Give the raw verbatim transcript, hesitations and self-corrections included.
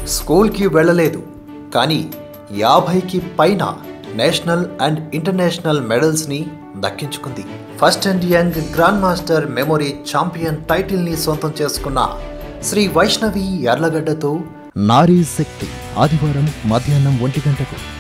స్కూల్కి వెళ్ళలేదు, కానీ యాభైకి పైన నేషనల్ అండ్ ఇంటర్నేషనల్ మెడల్స్ని దక్కించుకుంది. First and young grand master memory champion టైటిల్ని సొంతం చేసుకున్న శ్రీ వైష్ణవి యార్లగడ్డతో నారీ శక్తి ఆదివారం మధ్యాహ్నం ఒంటి గంటకు.